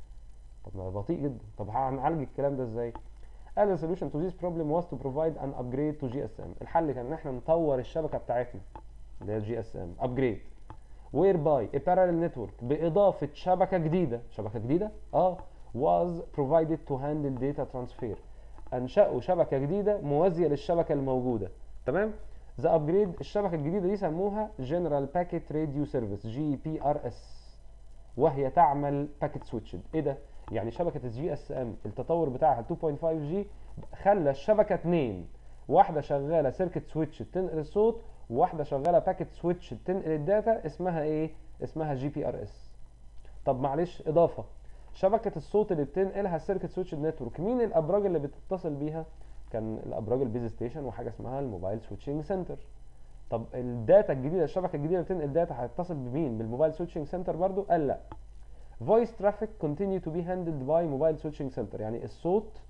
طب ما بطيء جدا. طب هنعالج الكلام ده ازاي؟ قال the solution to this problem was to provide an upgrade to جي اس ام. الحل كان ان احنا نطور الشبكه بتاعتنا اللي هي جي اس ام upgrade whereby a parallel network، باضافه شبكه جديده. شبكه جديده اه was provided to handle data transfer، انشأوا شبكه جديده موازيه للشبكه الموجوده. تمام. the upgrade، الشبكه الجديده دي سموها General Packet Radio Service جي بي ار اس، وهي تعمل باكيت سويتشد. ايه ده؟ يعني شبكه الجي اس ام التطور بتاعها اتنين فاصلة خمسة جي خلى الشبكه اتنين، واحده شغاله سيركت سويتش تنقل الصوت وواحده شغاله باكيت سويتش تنقل الداتا. اسمها ايه؟ اسمها جي بي ار اس. طب معلش اضافه، شبكه الصوت اللي بتنقلها السيركت سويتش نتورك، مين الابراج اللي بتتصل بيها؟ كان الابراج البيز ستيشن وحاجه اسمها الموبايل سويتشنج سنتر. طب الداتا الجديده، الشبكه الجديده اللي بتنقل داتا هتتصل بمين؟ بالموبايل سويتشنج سنتر برضو؟ قال لا. voice traffic continue to be handled by mobile switching center، يعني الصوت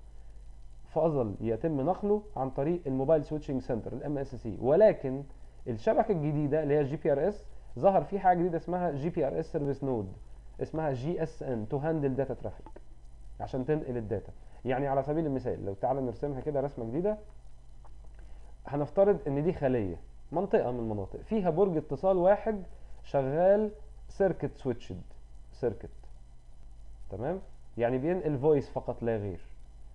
فضل يتم نقله عن طريق الموبايل سويتشنج سنتر الام اس سي، ولكن الشبكه الجديده اللي هي جي بي ار اس ظهر فيه حاجه جديده اسمها جي بي ار اس سيرفيس نود، اسمها جي اس ان تو هاندل داتا ترافيك، عشان تنقل الداتا. يعني على سبيل المثال لو تعالى نرسمها كده رسمه جديده، هنفترض ان دي خليه، منطقه من المناطق فيها برج اتصال واحد شغال سيركت سويتشد سيركت. تمام. يعني بينقل فويس فقط لا غير.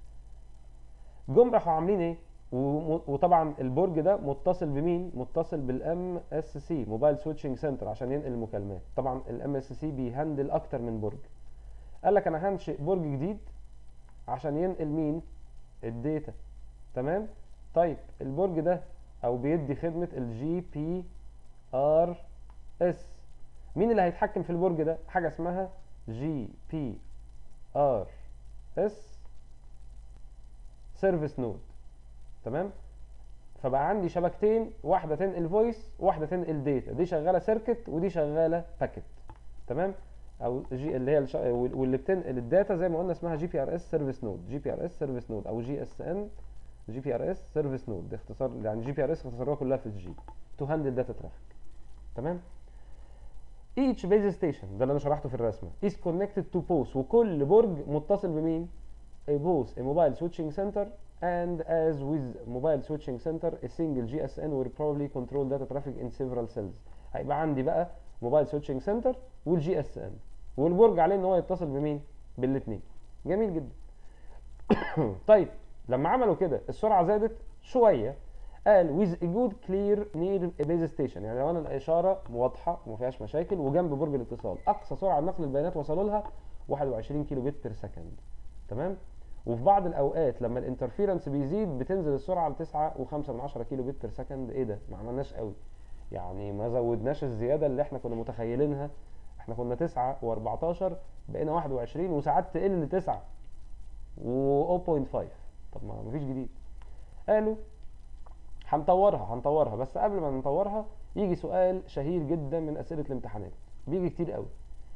جم راحوا عاملين ايه؟ وطبعا البرج ده متصل بمين؟ متصل بالام اس سي موبايل سويتشنج سنتر عشان ينقل المكالمات. طبعا الام اس سي بيهندل اكتر من برج. قال لك انا هنشئ برج جديد عشان ينقل مين؟ الداتا. تمام. طيب البرج ده او بيدي خدمه الجي بي ار اس. مين اللي هيتحكم في البرج ده؟ حاجه اسمها جي بي ار اس سيرفيس نود. تمام. فبقى عندي شبكتين، واحده تنقل فويس وواحده تنقل داتا، دي شغاله سيركت ودي شغاله باكيت. تمام. او جي اللي هي الش... واللي بتنقل الداتا زي ما قلنا اسمها جي بي ار اس سيرفيس نود، جي بي ار اس سيرفيس نود او جي اس ان، جي بي ار اس سيرفيس نود، ده اختصار يعني جي بي ار اس اختصارها كلها في الجي، تو هاندل داتا ترافيك. تمام. each base station ده اللي انا شرحته في الرسمه is connected to post، وكل برج متصل بمين؟ a post a mobile switching center, and as with mobile switching center a single جي اس ان will probably control data traffic in several cells. هيبقى عندي بقى موبايل سويتشنج سنتر والجي اس ان، والبرج عليه ان هو يتصل بمين؟ بالاثنين. جميل جدا. طيب لما عملوا كده السرعه زادت شويه، قال with a good clear near a base station، يعني لو انا الاشاره واضحه وما فيهاش مشاكل وجنب برج الاتصال، اقصى سرعه نقل البيانات وصلوا لها واحد وعشرين كيلو بت بير سكند. تمام. وفي بعض الاوقات لما الانترفيرنس بيزيد بتنزل السرعه ل تسعة وخمسة من عشرة كيلو بت بير سكند. ايه ده؟ ما عملناش قوي يعني، ما زودناش الزياده اللي احنا كنا متخيلينها. احنا كنا تسعة واربعتاشر بقينا واحد وعشرين، وساعات تقل ل تسعة و صفر فاصلة خمسة. طب ما مفيش جديد. قالوا هنطورها هنطورها بس قبل ما نطورها يجي سؤال شهير جدا من اسئله الامتحانات، بيجي كتير قوي.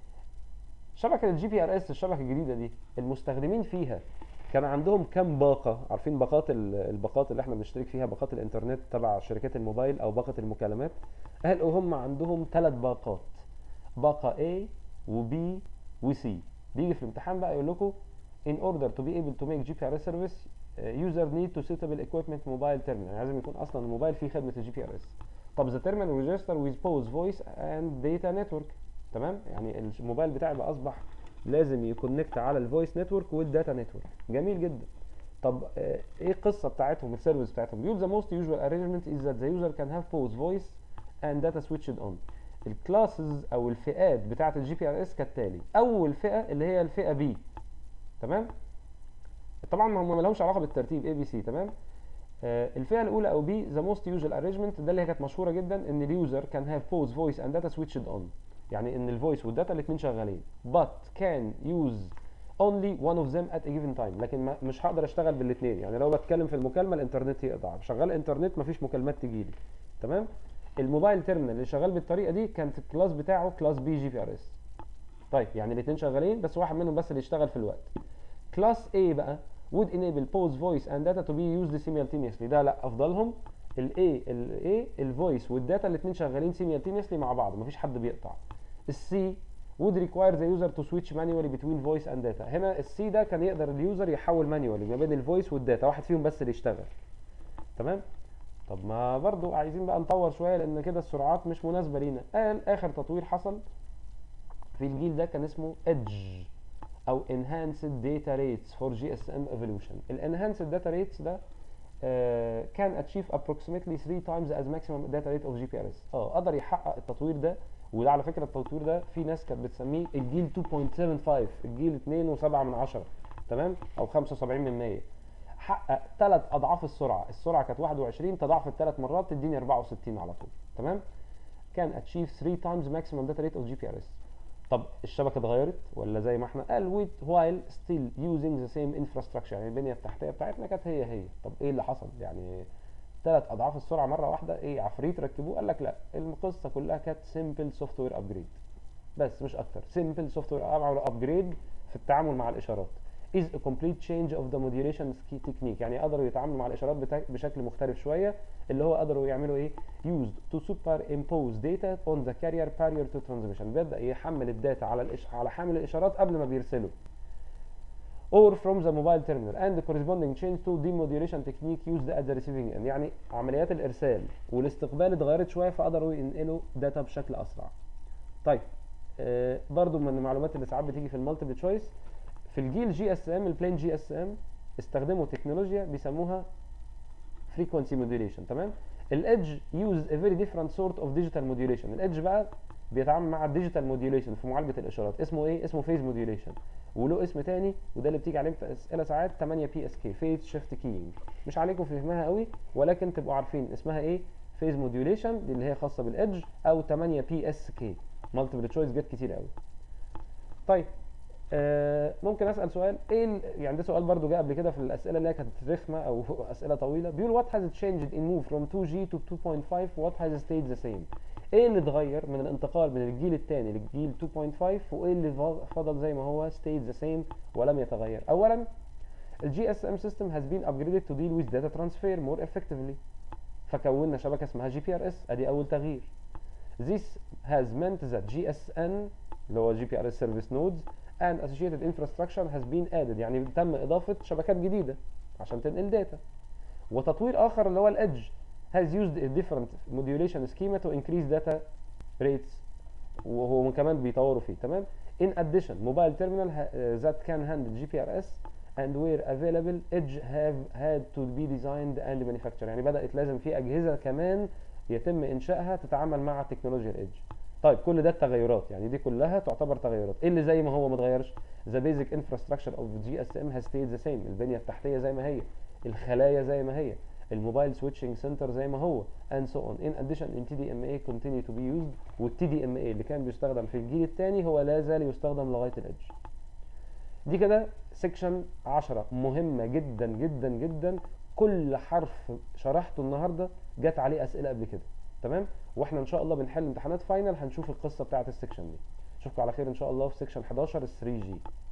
شبكه الجي بي ار اس الشبكه الجديده دي المستخدمين فيها كان عندهم كام باقه؟ عارفين باقات الباقات اللي احنا بنشترك فيها، باقات الانترنت تبع شركات الموبايل او باقه المكالمات؟ قالوا هم عندهم ثلاث باقات، باقه A و B و C. بيجي في الامتحان بقى يقول لكم in order to be able to make جي بي ار اس service user need to suitable equipment mobile terminal، يعني لازم يكون اصلا الموبايل فيه خدمه الجي بي ار اس. طب the terminal register with pose voice and data network. تمام. يعني الموبايل بتاعي بقى اصبح لازم يكونكت على الفويس نتورك والداتا نتورك. جميل جدا. طب ايه القصه بتاعتهم، السيرفيس بتاعتهم؟ بيقول the most usual arrangement is that the user can have pose voice and data switched on. الكلاسز او الفئات بتاعه الجي بي ار اس كالتالي. اول فئه اللي هي الفئه بي. تمام. طبعا هم ما لهمش علاقه بالترتيب اي بي سي. تمام. آه الفئه الاولى او بي ذا موست يوجوال ارينجمنت، ده اللي هي كانت مشهوره جدا، ان اليوزر كان هاف بوز فويس اند داتا سويتشد اون، يعني ان الفويس والداتا الاثنين شغالين but can use only one of them at a given time، لكن ما مش هقدر اشتغل بالاثنين. يعني لو بتكلم في المكالمه الانترنت يقطع، شغال انترنت مفيش مكالمات تجي لي. تمام. الموبايل تيرمينال اللي شغال بالطريقه دي كانت الكلاس بتاعه كلاس بي جي بي ار اس. طيب يعني الاثنين شغالين بس واحد منهم بس اللي يشتغل في الوقت. كلاس A بقى would enable pose voice and data to be used simultaneously، ده لا افضلهم. ال A ال A الفويس والداتا الاثنين شغالين simultaneously مع بعض، مفيش حد بيقطع. ال C would require the user to switch manually between voice and data. هنا ال C ده كان يقدر اليوزر يحول مانيوالي ما بين الفويس والداتا، واحد فيهم بس اللي يشتغل. تمام. طب ما برضو عايزين بقى نطور شويه لان كده السرعات مش مناسبه لينا. قال اخر تطوير حصل في الجيل ده كان اسمه Edge او enhanced data rates for جي اس ام evolution. ال enhanced data rates ده آه كان achieve approximately three times as maximum data rate of جي بي ار اس. اه قدر يحقق التطوير ده، وده على فكره التطوير ده في ناس كانت بتسميه الجيل اتنين فاصلة سبعة وسبعين، الجيل اتنين وسبعة من عشرة. تمام. او خمسة وسبعين من مية. حقق ثلاث اضعاف السرعه، السرعه كانت واحد وعشرين تضاعفت ثلاث مرات تديني اربعة وستين على طول. تمام. كان achieve three times maximum data rate of جي بي ار اس. طب الشبكه اتغيرت ولا زي ما احنا؟ قال with while still using the same infrastructure، يعني البنيه التحتيه بتاعتنا كانت هي هي. طب ايه اللي حصل؟ يعني ثلاث اضعاف السرعه مره واحده، ايه عفريت ركبوه؟ قال لك لا، القصه كلها كانت simple software upgrade بس مش اكتر. simple software عملوا upgrade في التعامل مع الاشارات. is a complete change of the modulation technique، يعني قدروا يتعاملوا مع الاشارات بشكل مختلف شويه، اللي هو قدروا يعملوا ايه؟ used to superimpose data on the carrier prior to transmission، بيبدا يحمل الداتا على الإش... على حامل الاشارات قبل ما بيرسله. or from the mobile terminal and the corresponding change to demodulation technique used at the receiving end، يعني عمليات الارسال والاستقبال اتغيرت شويه فقدروا ينقلوا داتا بشكل اسرع. طيب آه برضو من المعلومات اللي ساعات بتيجي في المالتيبل تشويس، في الجيل جي اس ام البلين جي اس ام استخدموا تكنولوجيا بيسموها frequency modulation. تمام. الايدج يوز a very different sort of digital modulation. الايدج بقى بيتعامل مع الديجيتال موديوليشن في معالجه الاشارات. اسمه ايه؟ اسمه فيز موديوليشن. وله اسم تاني وده اللي بتيجي عليه في اسئله ساعات، ثمانية بي اس كي، فيز شيفت كينج. مش عليكم في فهمها قوي، ولكن تبقوا عارفين اسمها ايه. فيز موديوليشن دي اللي هي خاصه بالادج، او ثمانية بي اس كي. مالتيبل تشويس جت كتير قوي. طيب آه ممكن اسال سؤال ايه ال- يعني ده سؤال برضو جه قبل كده في الاسئله اللي هي كانت رخمه او اسئله طويله. بيقول what has changed in move from تو جي to تو بوينت فايف what has stayed the same. ايه اللي اتغير من الانتقال من الجيل الثاني للجيل تو بوينت فايف، وايه اللي ف- فضل زي ما هو stayed the same ولم يتغير؟ اولا الجي اس ام system has been upgraded to deal with data transfer more effectively، فكونا شبكه اسمها جي بي ار اس، ادي اول تغيير. This has meant that جي اس ان اللي هو جي بي ار اس service nodes and associated infrastructure has been added، يعني تم اضافه شبكات جديده عشان تنقل داتا. وتطوير اخر اللي هو الادج has used a different modulation schema to increase data rates، وهو كمان بيطوروا فيه. تمام. in addition mobile terminal uh, that can handle جي بي ار اس and where available edge have had to be designed and manufactured، يعني بدأت لازم في أجهزة كمان يتم إنشائها تتعامل مع تكنولوجيا الإدج. طيب كل ده التغيرات، يعني دي كلها تعتبر تغيرات. ايه اللي زي ما هو ما اتغيرش؟ the basic infrastructure of جي اس ام has stayed the same، البنية التحتية زي ما هي، الخلايا زي ما هي، الموبايل سويتشنج سنتر زي ما هو and so on. in addition in تي دي ام اي continue to be used، والتي دي ام اي اللي كان بيستخدم في الجيل الثاني هو لا زال يستخدم لغاية الإدج. دي كده سيكشن عشرة مهمة جدا جدا جدا، كل حرف شرحته النهارده جت عليه اسئله قبل كده. تمام. واحنا ان شاء الله بنحل امتحانات فاينل هنشوف القصه بتاعه السيكشن دي. اشوفكم على خير ان شاء الله في سيكشن حداشر ال ثري جي.